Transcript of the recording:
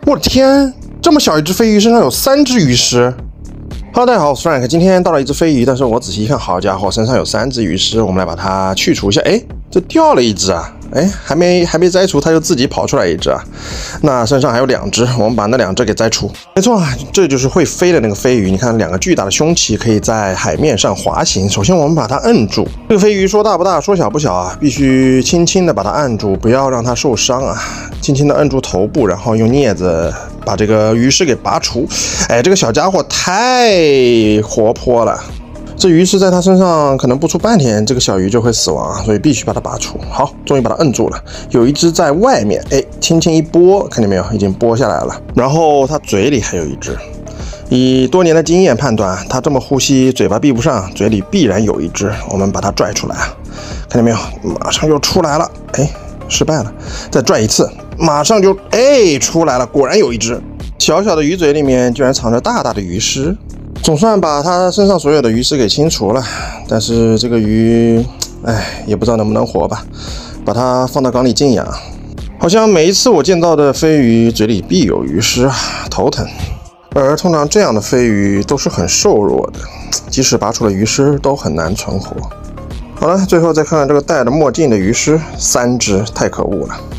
我的天，这么小一只飞鱼身上有3只鱼尸。Hello， 大家好，我是 Frank， 今天到了一只飞鱼，但是我仔细一看，好家伙，身上有3只鱼尸，我们来把它去除一下。哎，这掉了一只啊！哎，还没摘除，它就自己跑出来一只啊。那身上还有2只，我们把那2只给摘除。没错啊，这就是会飞的那个飞鱼。你看2个巨大的胸鳍可以在海面上滑行。首先我们把它摁住。这个飞鱼说大不大，说小不小啊，必须轻轻的把它按住，不要让它受伤啊。轻轻的摁住头部，然后用镊子把这个鱼尸给拔除。哎，这个小家伙太活泼了。这鱼尸在它身上可能不出半天，这个小鱼就会死亡，所以必须把它拔除。好，终于把它摁住了。有一只在外面，哎，轻轻一拨，看见没有，已经拨下来了。然后它嘴里还有一只，以多年的经验判断，它这么呼吸，嘴巴闭不上，嘴里必然有一只。我们把它拽出来啊，看见没有，马上就出来了。哎，失败了，再拽一次，马上就出来了，果然有一只。小小的鱼嘴里面居然藏着大大的鱼尸。总算把它身上所有的鱼尸给清除了，但是这个鱼，也不知道能不能活吧。把它放到缸里静养。好像每一次我见到的飞鱼嘴里必有鱼尸，头疼。而通常这样的飞鱼都是很瘦弱的，即使拔除了鱼尸都很难存活。好了，最后再看看这个戴着墨镜的鱼尸，3只，太可恶了。